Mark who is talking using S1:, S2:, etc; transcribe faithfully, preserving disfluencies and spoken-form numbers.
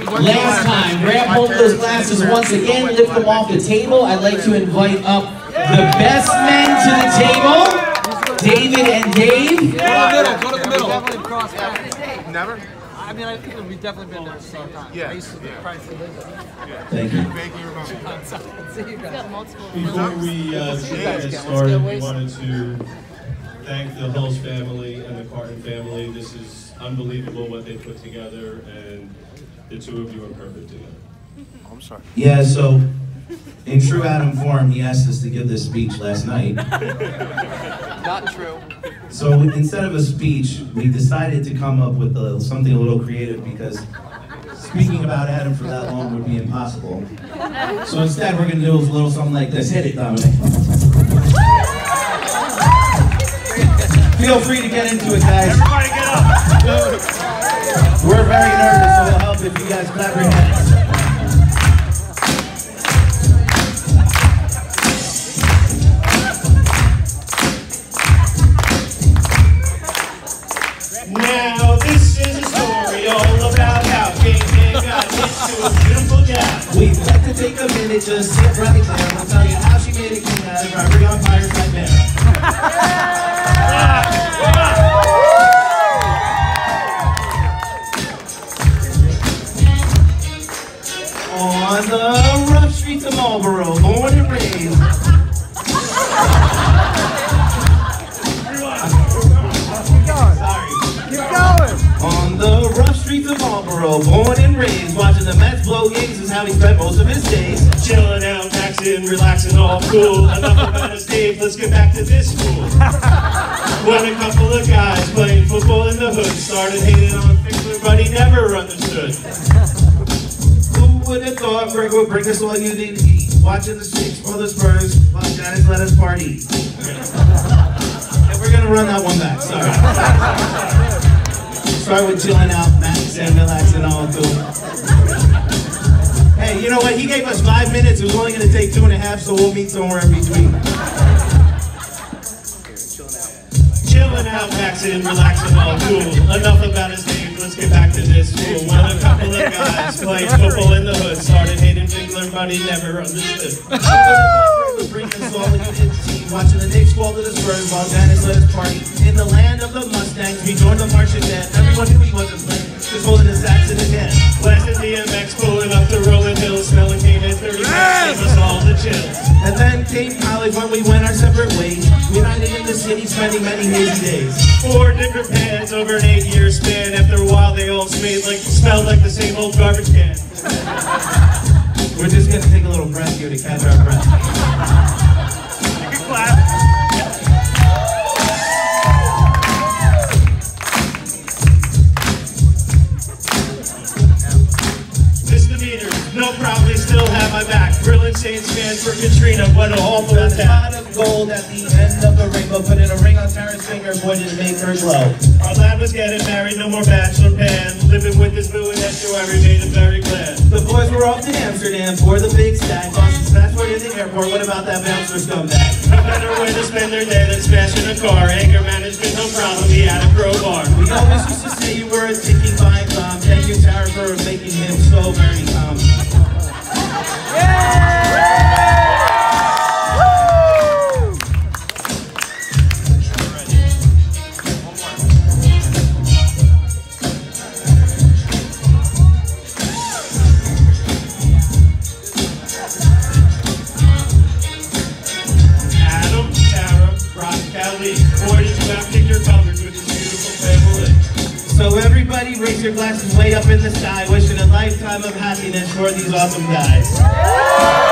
S1: Last time, grab hold of those glasses once again, lift them off the table. I'd like to invite up the best men to the table, David and Dave.
S2: Go to the middle, go to the middle.
S3: Definitely crossed paths.
S2: Never?
S3: I mean, I think we've definitely been there at the same time.
S2: Yeah.
S3: I used to
S2: Yeah.
S3: probably see this.
S1: Thank you.
S2: Thank you very much.
S3: See you guys.
S4: Before we uh, get started, we wanted to thank the Hulse family and the Carton family. This is unbelievable what they put together, and the two of you are perfect together.
S2: Oh, I'm sorry.
S5: Yeah, so in true Adam form, he asked us to give this speech last night.
S3: Not true.
S5: So instead of a speech, we decided to come up with a, something a little creative because speaking about Adam for that long would be impossible. So instead, we're going to do a little something like this. Hit it, Dominic. Feel free to get into it, guys.
S2: Everybody get up.
S5: We're very nervous, so it'll help if you guys clap your hands.
S4: Now this is a story all about how King King got into a beautiful gal.
S5: We'd like to take a minute, just sit right there. We'll tell you how she made a king out of robbery on Pirate's Nightmare. On the rough streets of Marlboro, born and raised. On the rough streets of Marlboro, born and raised, watching the Mets blow games is how he spent most of his days.
S4: Chilling out, maxing, relaxing, all cool. Enough about his Dave, let's get back to this school. When a couple of guys playing football in the hood started hating on Fickler, but he never understood.
S5: Who would have thought Greg would bring us all you need to eat? Watching the Six or the Spurs, while Janice let us party. And we're gonna run that one back, sorry. Start with chilling out, maxing, relaxing, all cool. Hey, you know what? He gave us five minutes. It was only going to take two and a half, so we'll meet somewhere in between.
S4: Chilling out, maxing, relaxing, all cool. Enough about his Dave, let's get back to this school. When a couple of guys playing football in the hood started hating Fickler, but he never understood.
S5: Bring us all you didn't see. Watching the Knicks fall to the Spurs while Janice let us party. In the land of the Mustangs, we joined the marching band. Everyone knew he wasn't playing, just holding his axe in his hand.
S4: Blasting D M X, pulling up the rolling hills, smelling cane and thirty yes! Gave us all the chills.
S5: And then came college when we went our separate ways. United in the city, spending many hazy days.
S4: Four different pads over an eight-year span. After a while, they all smelled like smelled like the same old garbage can.
S5: We're just gonna take a little breath here to catch our breath.
S4: You can clap. Misdemeanors, no problem, they still have my back. Grilling Saints fans for Katrina, what an awful attack.
S5: Pot of gold at the end of the rainbow, put in a ring on Tara's finger, boy, did it make her glow.
S4: Our lad was getting married, no more bachelor pad. Living with his boo and estuary made him very glad.
S5: The boys were off to Amsterdam for the big stack. Boston's passport in the airport, what about that bouncer scumbag?
S4: A better way to spend their day than smashing a car. Anger management, no problem, he had a crowbar.
S5: We always used to say you were a ticking time bomb. Thank you, Tara, for making him so very calm. Yeah! So everybody raise your glasses way up in the sky, wishing a lifetime of happiness for these awesome guys.